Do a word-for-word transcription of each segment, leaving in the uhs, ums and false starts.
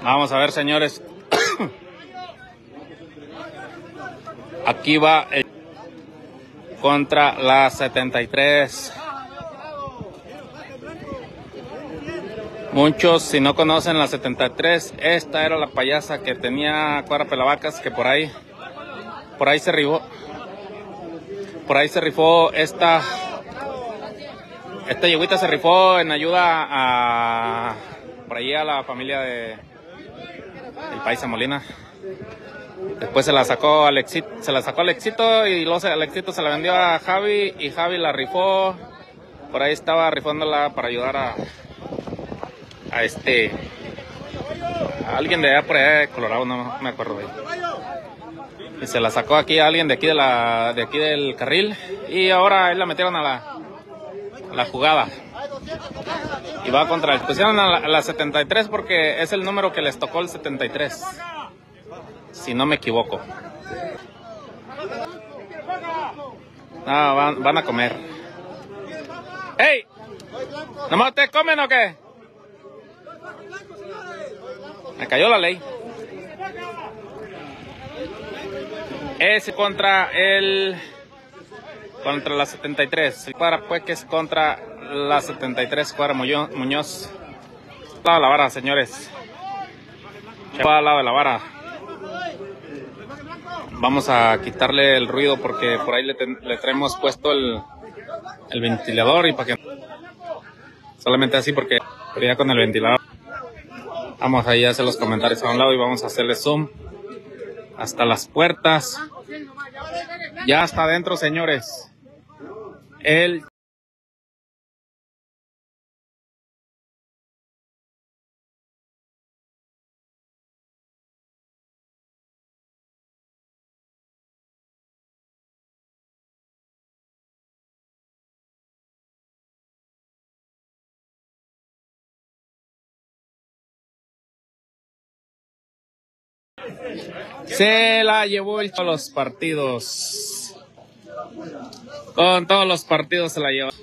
Vamos a ver, señores. Aquí va el contra la setenta y tres. Muchos, si no conocen la setenta y tres, esta era la payasa que tenía Cuadra Pelavacas, que por ahí, por ahí se rifó, por ahí se rifó esta, esta yeguita se rifó en ayuda a, por ahí a la familia de, el Paisa Molina. Después se la sacó Alexito, se la sacó Alexito y luego Alexito se la vendió a Javi y Javi la rifó. Por ahí estaba rifándola para ayudar a, a este, a alguien de allá por allá de Colorado, no me acuerdo de él. Y se la sacó aquí a alguien de aquí de la, de aquí del carril y ahora ahí la metieron a la, a la jugada. Y va contra, pusieron a la, a la setenta y tres porque es el número que les tocó el setenta y tres. Si no me equivoco. No, van, van a comer. ¡Ey! ¿Nomás ustedes comen o qué? Me cayó la ley. Es contra el... Contra la setenta y tres. Para pues que es contra la setenta y tres. Cuadra Muñoz. Al lado de la vara, señores. Al lado de la vara. Vamos a quitarle el ruido porque por ahí le, ten, le traemos puesto el, el ventilador y para que solamente así porque ya con el ventilador. Vamos ahí a hacer los comentarios a un lado y vamos a hacerle zoom hasta las puertas. Ya está adentro, señores. El se la llevó el, todos los partidos. Con todos los partidos se la lleva.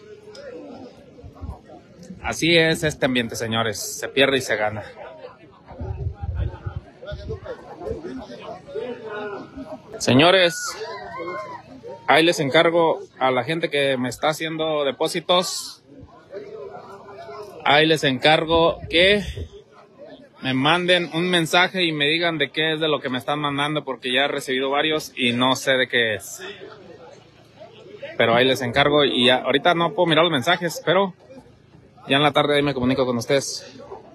Así es este ambiente, señores. Se pierde y se gana. Señores, ahí les encargo a la gente que me está haciendo depósitos. Ahí les encargo que me manden un mensaje y me digan de qué es de lo que me están mandando, porque ya he recibido varios y no sé de qué es. Pero ahí les encargo y ya, ahorita no puedo mirar los mensajes, pero ya en la tarde ahí me comunico con ustedes.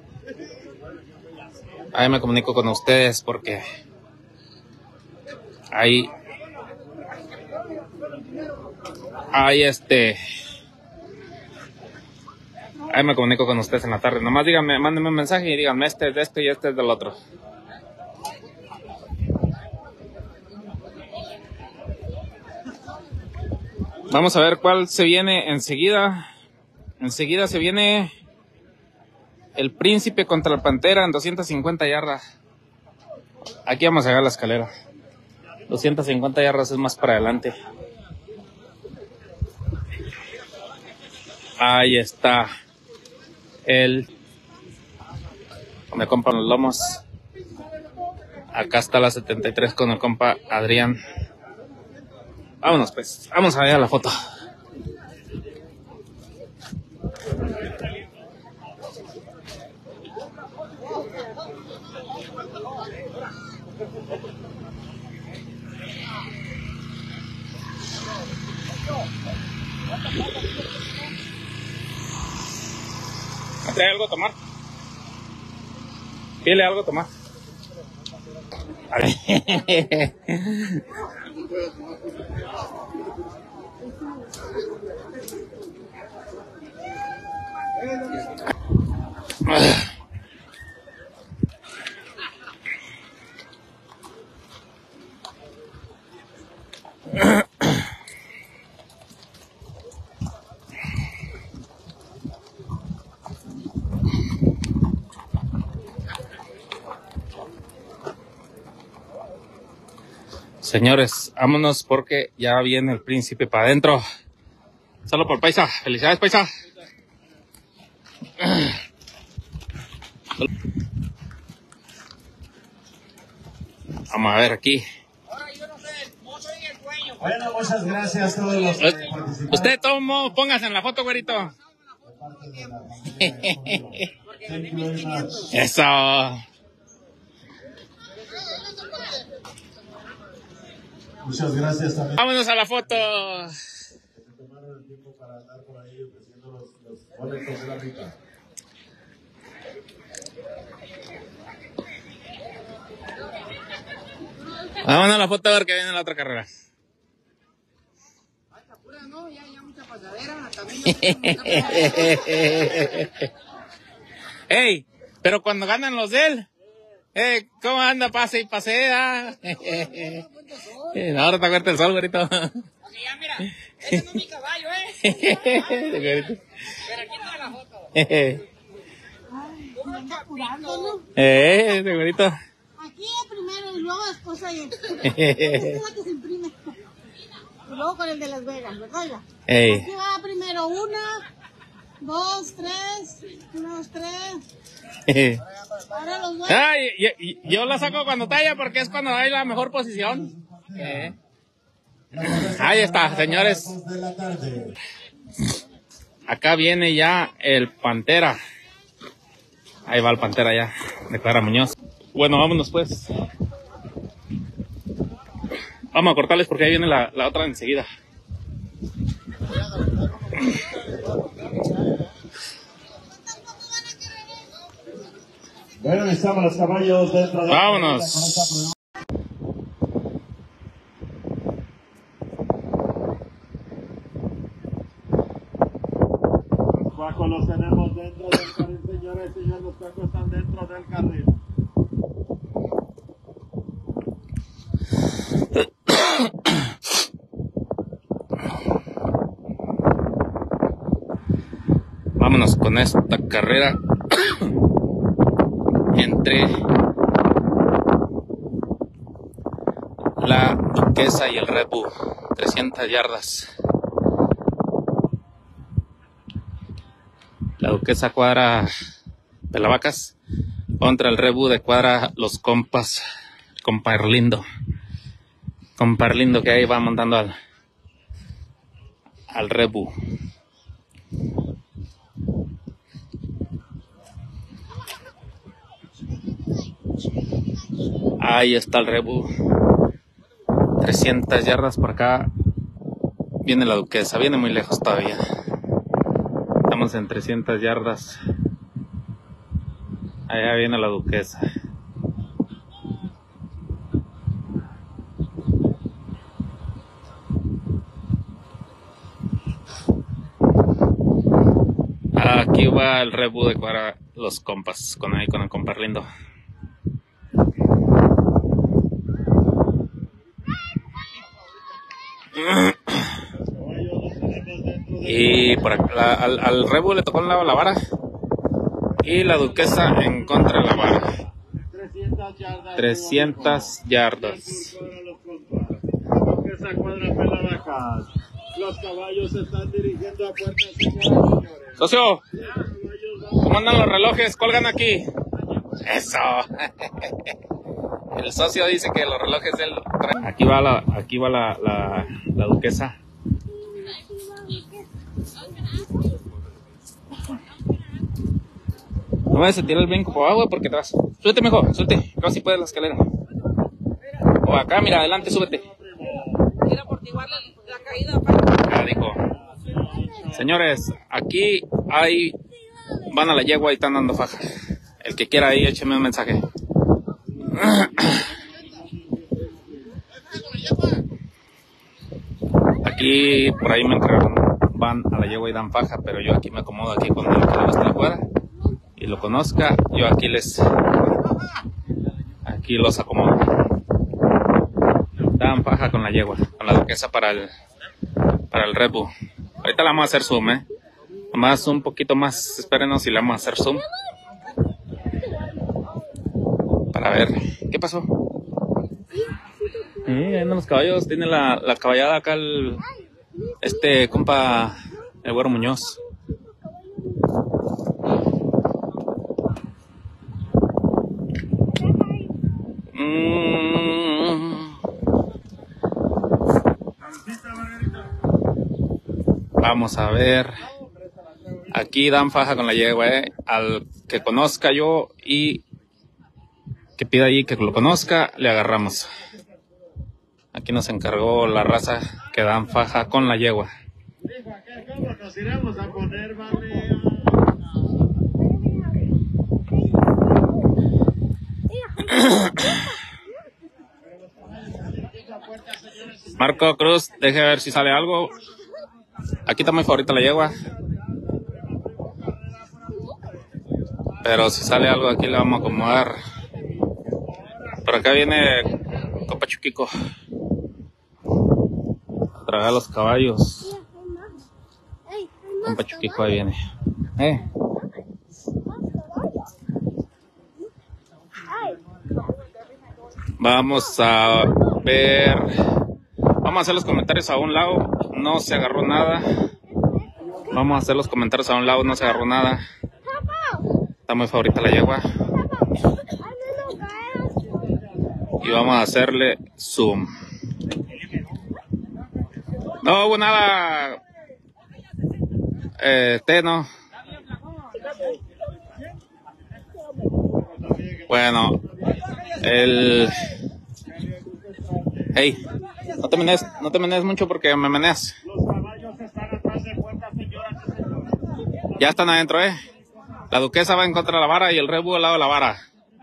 Ahí me comunico con ustedes porque ahí, ahí este, ahí me comunico con ustedes en la tarde. Nomás díganme, mándenme un mensaje y díganme este es de este y este es del otro. Vamos a ver cuál se viene enseguida. Enseguida se viene el Príncipe contra la Pantera en doscientas cincuenta yardas. Aquí vamos a llegar a la escalera. doscientas cincuenta yardas es más para adelante. Ahí está el con el compa los lomos. Acá está la setenta y tres con el compa Adrián. Vámonos pues, vamos a ver la foto. ¿Me trae algo a tomar? Pídele algo a tomar. A ver. Señores, vámonos porque ya viene el Príncipe para adentro. Solo por Paisa. Felicidades, Paisa. Vamos a ver aquí. Bueno, muchas gracias a todos los que participaron. Usted tomo, póngase en la foto, güerito. Eso. Muchas gracias también. Vámonos a la foto. Se tomaron el tiempo para andar por ahí ofreciendo los, los boletos de la rifa. Vámonos a la foto a ver que viene la otra carrera. No, ya, ya mucha pasadera, también. Ey, pero cuando ganan los de él, eh, ¿cómo anda? Pase y pasea. Ahora te acuerdas el sol, güerito. Ok, ya mira, ese no es mi caballo, eh. Pero aquí está la foto. Puro chapito. Eh, ese güerito. Aquí es primero y luego después ahí. Esta es la que se imprime. Y luego con el de Las Vegas, ¿verdad? Ey. Aquí va primero una, dos, tres, una, dos, tres. Ahora los dos. Ay, yo, yo la saco cuando talla porque es cuando hay la mejor posición. Eh. Ahí está, señores. Acá viene ya el Pantera. Ahí va el Pantera ya, de Clara Muñoz. Bueno, vámonos pues. Vamos a cortarles porque ahí viene la, la otra enseguida. Bueno, estamos los caballos dentro de... Vámonos. Paco, los tenemos dentro del carril, señores, señores, los Pacos están dentro del carril. Vámonos con esta carrera entre la Duquesa y el Red Bull, trescientas yardas. La Duquesa cuadra Pelavacas contra el Red Bull de cuadra Los Compas, Comparlindo. Comparlindo que ahí va montando al, al Red Bull. Ahí está el Red Bull. trescientas yardas por acá. Viene la Duquesa, viene muy lejos todavía. Estamos en trescientas yardas. Allá viene la Duquesa. Aquí va el Red Bull de cuadra Los Compas, con ahí con el Comparlindo. Y por acá, la, al, al Red Bull le tocó un lado la vara y la Duquesa en contra de la vara. trescientas yardas. Duquesa cuadra Pelavacas. Los caballos se están dirigiendo a puertas, señoras y señores. Socio, ¿cómo andan los relojes? Colgan aquí. Eso. El socio dice que los relojes del... Aquí va la, aquí va la, la, la Duquesa. No vayas a tirar el brinco por agua porque te vas. Súbete mejor, súbete. Acá si puedes la escalera. O acá, mira, adelante, súbete. Mira, por ti igual la, la caída. Ya dijo. Señores, aquí hay... Van a la yegua y están dando faja. El que quiera ahí, écheme un mensaje. Aquí, por ahí me entregaron. Van a la yegua y dan faja, pero yo aquí me acomodo aquí con el que le guste la cuadra y lo conozca. Yo aquí les... Aquí los acomodo. Dan faja con la yegua, con la Duquesa para el... Para el Red Bull. Ahorita la vamos a hacer zoom, eh. Más un poquito más, espérenos y le vamos a hacer zoom. Para ver, ¿qué pasó? Sí, ahí andan los caballos, tiene la, la caballada acá el, este compa, el Güero Muñoz. Mm. Vamos a ver. Aquí dan faja con la yegua, eh. Al que conozca yo y que pida ahí que lo conozca, le agarramos. Aquí nos encargó la raza que dan faja con la yegua. ¿Cómo nos iremos a poner, vale? Marco Cruz, deje ver si sale algo. Aquí está muy favorita la yegua. Pero si sale algo aquí le vamos a acomodar. Por acá viene Copa Chuquico. Tragar los caballos. Copa Chuquico ahí viene. Eh. Vamos a ver. Vamos a hacer los comentarios a un lado. No se agarró nada. Vamos a hacer los comentarios a un lado. No se agarró nada. Está muy favorita la yegua. Y vamos a hacerle zoom. No hubo nada. Eh, té, no. Bueno. El... Hey, no te menees, no te menees mucho porque me meneas. Los caballos están atrás de puertas, señoras y señores. Ya están adentro, eh. La duquesa va en contra de la vara y el rey búho al lado de la vara.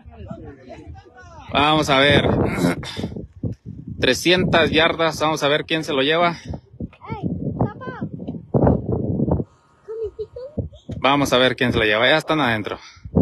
Vamos a ver. trescientas yardas, vamos a ver quién se lo lleva. Vamos a ver quién se lo lleva, ya están adentro.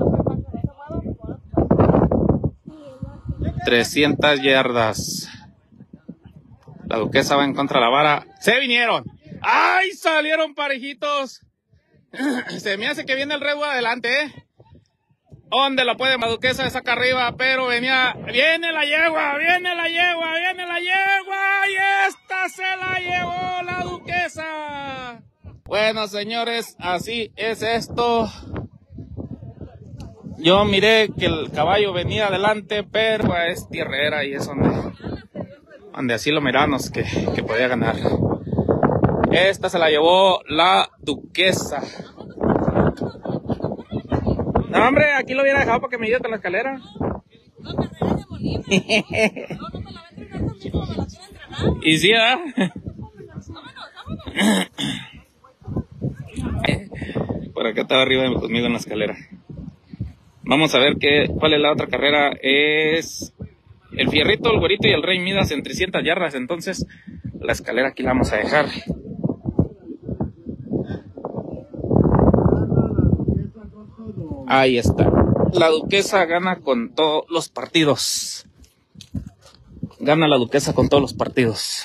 trescientas yardas. La duquesa va en contra de la vara. ¡Se vinieron! ¡Ay! Salieron parejitos. Se me hace que viene el rey búho adelante, ¿eh? ¿Dónde lo puede? La duquesa de saca arriba, pero venía... ¡Viene la yegua! ¡Viene la yegua! ¡Viene la yegua! ¡Y esta se la llevó la duquesa! Bueno, señores, así es esto. Yo miré que el caballo venía adelante, pero es tierrera y es donde, donde así lo miramos que, que podía ganar. Esta se la llevó la duquesa. No, hombre, aquí lo hubiera dejado para que me lleve a la escalera. No te regañes, Bolívar. No, no me la ves entrenar conmigo, me la quiero entrenar. Y sí, ¿verdad? Vámonos, vámonos. Por acá estaba arriba conmigo en la escalera. Vamos a ver qué, cuál es la otra carrera. Es el Fierrito, el Güerito y el Rey Midas en trescientas yardas. Entonces, la escalera aquí la vamos a dejar. Ahí está. La duquesa gana con todos los partidos. Gana la duquesa con todos los partidos.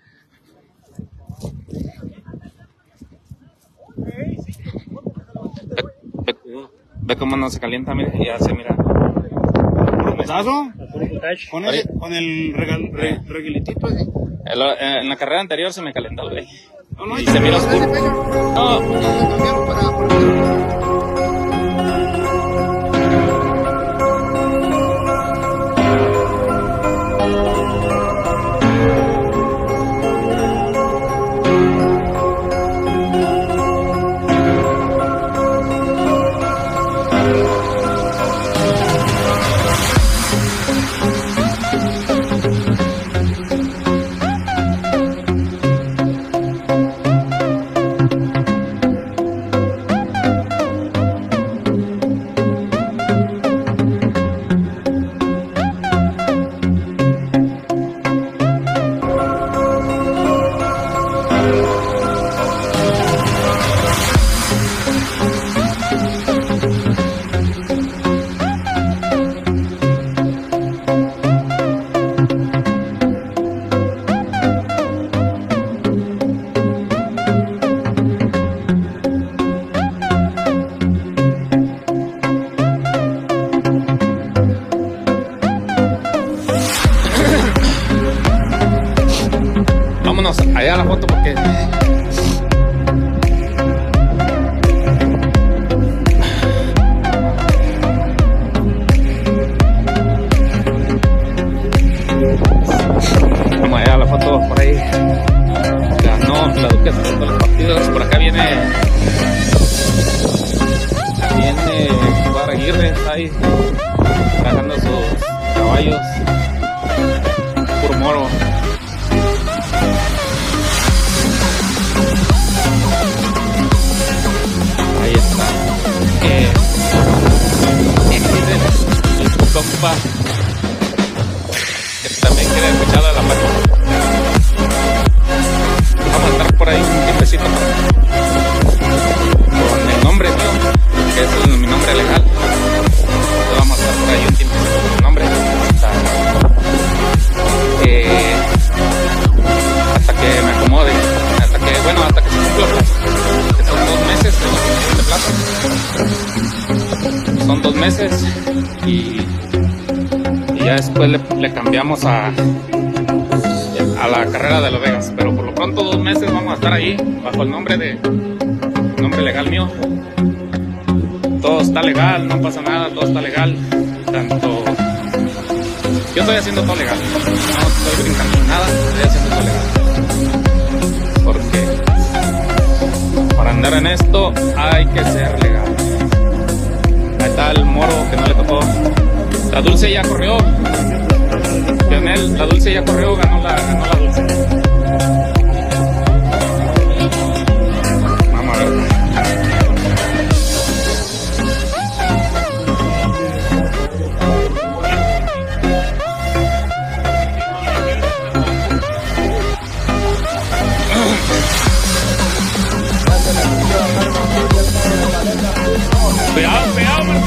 Ve, ve, ve cómo no se calienta, mire, ya se mira. ¿Pedazo? Con el, con el regal, re, reguilitito ese. En la, en la carrera anterior se me calentó el güey. No, no, y se mira oscuro. No. Vámonos allá a la foto porque... Vamos allá a la foto por ahí. Ganó la duquesa de todos los partidos por acá. compa que también quiere escuchar de la página. Vamos a estar por ahí un tiempecito con el nombre mío, que es el, mi nombre legal. Entonces vamos a estar por ahí un tiempecito con el nombre hasta, eh, hasta que me acomode, hasta que, bueno, hasta que se cumpla el plazo, que son dos meses de plazo. Son dos meses y, y ya después le, le cambiamos a, a la carrera de Las Vegas. Pero por lo pronto dos meses vamos a estar ahí bajo el nombre de nombre legal mío. Todo está legal, no pasa nada, todo está legal. Tanto yo estoy haciendo todo legal, no estoy brincando en nada, estoy haciendo todo legal. Porque para andar en esto hay que ser legal. Ahí está el moro que no le tocó. La Dulce ya corrió. Lionel, la Dulce ya corrió, ganó la, ganó la Dulce. Vamos a ver. Cuidado, cuidado, Martín.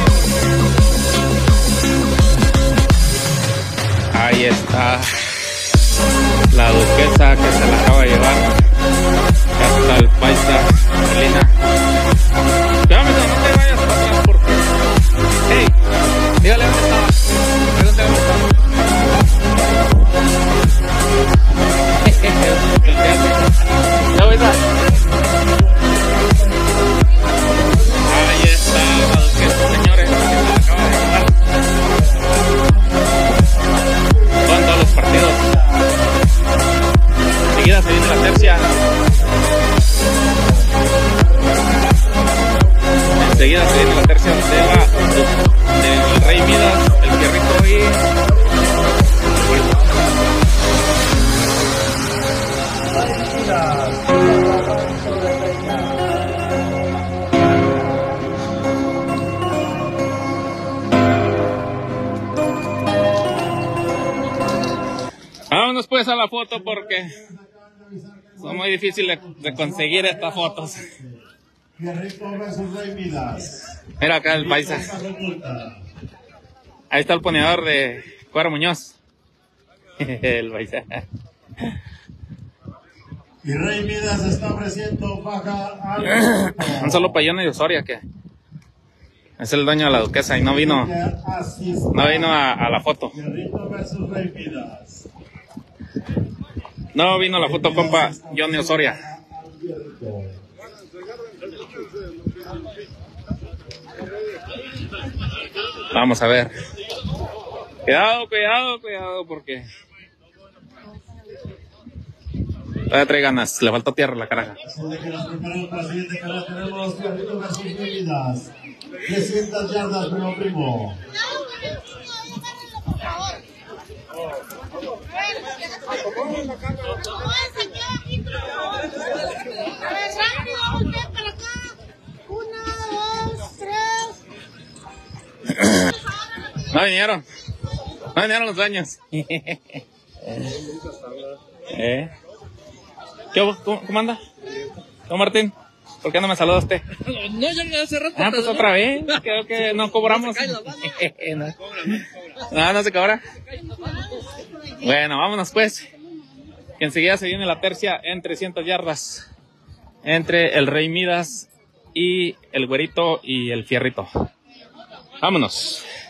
Ahí está la duquesa que se la acaba de llevar. Acá está el paisa, Molina. Cuidado, no te vayas para atrás porque... Hey, dígale dónde estaba. Pregúntale dónde estaba. ¿Ya ves? Ahí está la duquesa, señores, que se la acaba de llevar. Van todos los partidos. Enseguida se viene la tercia. Enseguida se viene la tercia de la del Rey Midas, el Fierrito y el Güerito. Vámonos pues a la foto porque son muy difíciles de conseguir estas fotos. Mira acá el paisa. Ahí está el poneador de Cuadro Muñoz. El paisa. Y Rey Midas está ofreciendo baja al... Un solo payón de Osoria que es el dueño de la duquesa y no vino, no vino a, a la foto. No vino a la foto, compa Johnny Osoria. Vamos a ver. Cuidado, cuidado, cuidado, porque todavía trae ganas. Le faltó tierra a la caraja. trescientas yardas, primo, primo. No vinieron. No vinieron los dueños. ¿Eh? ¿Qué, cómo, ¿Cómo anda? ¿Cómo, Martín? ¿Por qué no me saludaste? No, ya hace rato. Ah, pues otra vez. Creo que no cobramos. No, no, no se cobra. Bueno, vámonos pues. Que enseguida se viene la tercia en trescientas yardas. Entre el Rey Midas y el Güerito y el Fierrito. Vámonos.